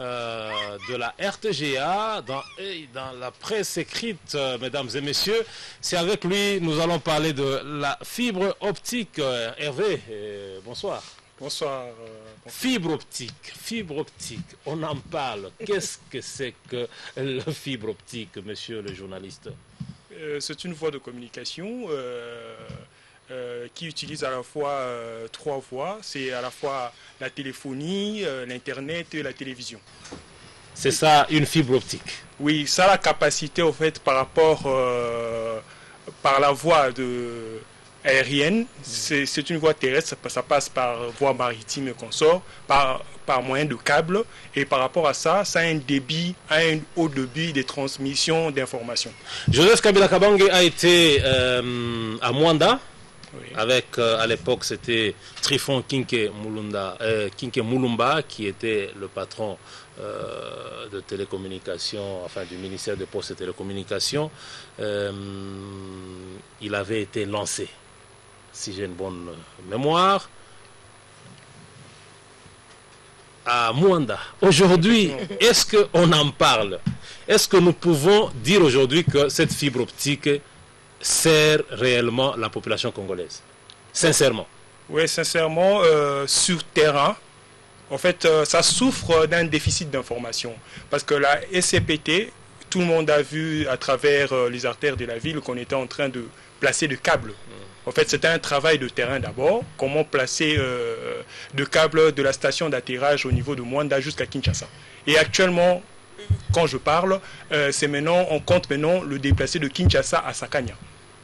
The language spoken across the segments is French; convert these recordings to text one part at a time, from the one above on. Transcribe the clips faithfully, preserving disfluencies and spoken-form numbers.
euh, de la R T G A dans, dans la presse écrite, euh, mesdames et messieurs. C'est avec lui, nous allons parler de la fibre optique. Euh, Hervé, euh, bonsoir. Bonsoir. Euh, bonsoir. Fibre optique, fibre optique, on en parle. Qu'est-ce que c'est que la fibre optique, monsieur le journaliste? euh, C'est une voie de communication euh, euh, qui utilise à la fois euh, trois voies. C'est à la fois la téléphonie, euh, l'Internet et la télévision. C'est ça, une fibre optique? Oui, ça a la capacité, au fait, par rapport, euh, par la voie de... aérienne, c'est une voie terrestre, ça passe par voie maritime et consort, par, par moyen de câbles, et par rapport à ça, ça a un débit, un haut débit de transmission d'informations. Joseph Kabila Kabange a été euh, à Mwanda, oui. Avec, euh, à l'époque, c'était Trifon Kinke Mulunda, euh, Kinke Mulumba, qui était le patron euh, de télécommunications, enfin du ministère des Postes et Télécommunications. Euh, il avait été lancé, si j'ai une bonne mémoire, à Mwanda. Aujourd'hui, est-ce qu'on en parle? Est-ce que nous pouvons dire aujourd'hui que cette fibre optique sert réellement la population congolaise? Sincèrement. Oui, sincèrement, euh, sur terrain, en fait, euh, ça souffre d'un déficit d'information. Parce que la S C P T, tout le monde a vu à travers euh, les artères de la ville qu'on était en train de placer des câbles. En fait, c'était un travail de terrain d'abord. Comment placer euh, de câbles de la station d'atterrage au niveau de Mwanda jusqu'à Kinshasa. Et actuellement, quand je parle, euh, c'est maintenant, on compte maintenant le déplacer de Kinshasa à Sakanya.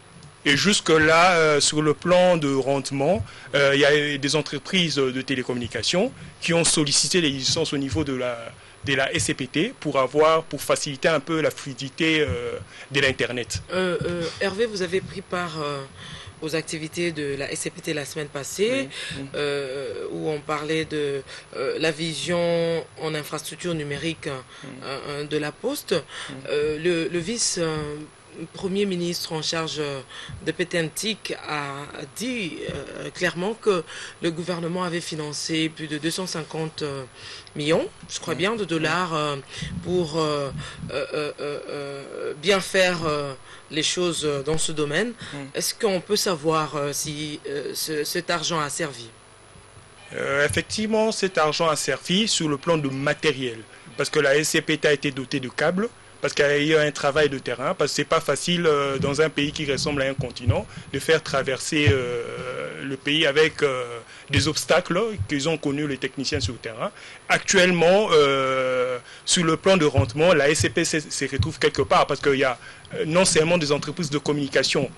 Et jusque-là, euh, sur le plan de rendement, euh, il y a des entreprises de télécommunications qui ont sollicité les licences au niveau de la, de la S C P T pour, avoir, pour faciliter un peu la fluidité euh, de l'Internet. Euh, euh, Hervé, vous avez pris part euh, aux activités de la S C P T la semaine passée, oui, oui. Euh, où on parlait de euh, la vision en infrastructure numérique oui. euh, de la Poste. Oui. Euh, le, le vice... Euh, Premier ministre en charge de P T N T I C a dit euh, clairement que le gouvernement avait financé plus de deux cent cinquante euh, millions, je crois bien, de dollars euh, pour euh, euh, euh, euh, bien faire euh, les choses dans ce domaine. Est-ce qu'on peut savoir euh, si euh, ce, cet argent a servi? euh, Effectivement, cet argent a servi sur le plan de matériel, parce que la S C P T a été dotée de câbles, parce qu'il y a eu un travail de terrain, parce que ce n'est pas facile euh, dans un pays qui ressemble à un continent de faire traverser euh, le pays avec euh, des obstacles qu'ils ont connus les techniciens sur le terrain. Actuellement, euh, sur le plan de rendement, la S C P se, se retrouve quelque part, parce qu'il y a euh, non seulement des entreprises de communication,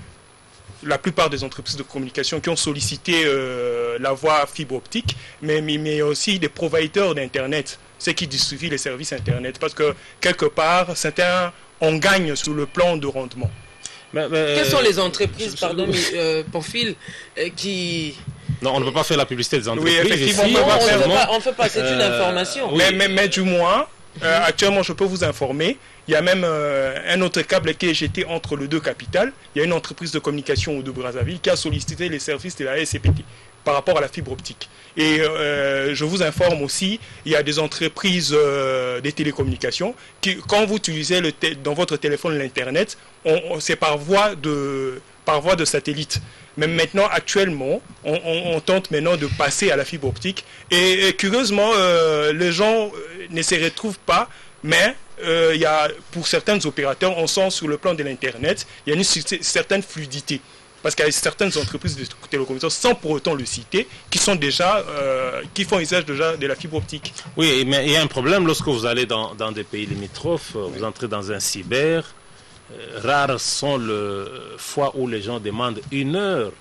la plupart des entreprises de communication qui ont sollicité euh, la voie fibre optique, mais, mais, mais aussi des providers d'Internet, ceux qui distribuent les services Internet, parce que quelque part, certains, on gagne sur le plan de rendement. Mais, mais, Quelles sont les entreprises, je, pardon, euh, Pamphile, euh, qui... Non, on ne peut pas faire la publicité des entreprises. Oui, effectivement, ici, on ne fait pas, c'est euh, une information. Oui. Mais, mais, mais du moins, euh, actuellement, je peux vous informer, il y a même euh, un autre câble qui est jeté entre les deux capitales. Il y a une entreprise de communication de Brazzaville qui a sollicité les services de la S C P T par rapport à la fibre optique. Et euh, je vous informe aussi, il y a des entreprises euh, des télécommunications qui, quand vous utilisez le dans votre téléphone l'Internet, c'est par voie de par voie de satellite. Mais maintenant, actuellement, on, on, on tente maintenant de passer à la fibre optique. Et, et curieusement, euh, les gens ne se retrouvent pas, mais euh, il y a, pour certains opérateurs, on sent sur le plan de l'Internet, il y a une certaine fluidité. Parce qu'il y a certaines entreprises de télécommunications, sans pour autant le citer, qui sont déjà, euh, qui font usage déjà de la fibre optique. Oui, mais il y a un problème lorsque vous allez dans, dans des pays limitrophes, oui. Vous entrez dans un cyber, euh, rares sont les fois où les gens demandent une heure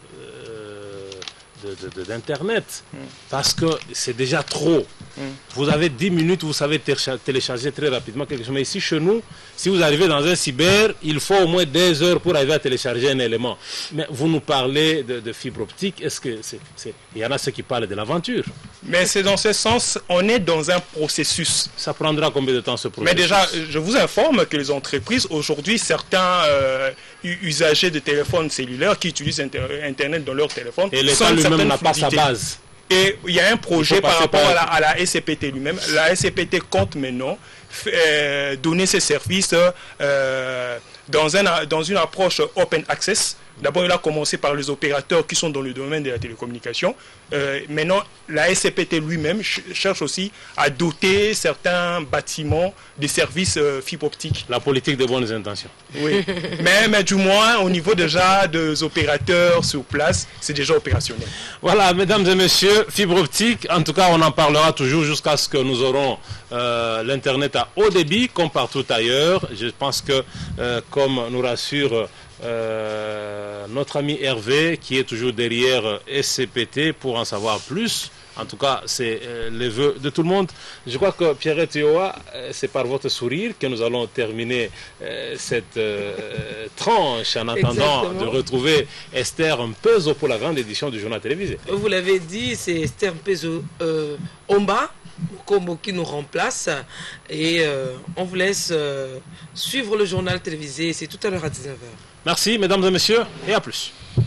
euh, d'internet, mm. parce que c'est déjà trop. Mm. Vous avez dix minutes, vous savez télécharger très rapidement quelque chose. Mais ici, chez nous, si vous arrivez dans un cyber, il faut au moins deux heures pour arriver à télécharger un élément. Mais vous nous parlez de, de fibre optique, est-ce que c'est, c'est... il y en a ceux qui parlent de l'aventure. Mais c'est dans ce sens, on est dans un processus. Ça prendra combien de temps ce processus? Mais déjà, je vous informe que les entreprises, aujourd'hui, certains euh, usagers de téléphones cellulaires qui utilisent inter Internet dans leur téléphone... Et l'État lui-même n'a pas sa base. Et il y a un projet par rapport par... à la, à la S C P T lui-même. La S C P T compte maintenant euh, donner ses services euh, dans, un, dans une approche open access. D'abord, il a commencé par les opérateurs qui sont dans le domaine de la télécommunication. Euh, maintenant, la S C P T lui-même ch cherche aussi à doter certains bâtiments de services euh, fibre optique. La politique de bonnes intentions. Oui, mais, mais du moins, au niveau déjà des opérateurs sur place, c'est déjà opérationnel. Voilà, mesdames et messieurs, fibre optique, en tout cas, on en parlera toujours jusqu'à ce que nous aurons euh, l'Internet à haut débit, comme partout ailleurs. Je pense que, euh, comme nous rassure Euh, notre ami Hervé, qui est toujours derrière S C P T, pour en savoir plus. En tout cas, c'est euh, les vœux de tout le monde. Je crois que Pierrette Yoa, euh, c'est par votre sourire que nous allons terminer euh, cette euh, tranche en attendant Exactement. de retrouver Esther Mpezo pour la grande édition du journal télévisé. Vous l'avez dit, c'est Esther Mpezo euh, Omba Kombo qui nous remplace et euh, on vous laisse euh, suivre le journal télévisé. C'est tout à l'heure à dix-neuf heures. Merci mesdames et messieurs et à plus.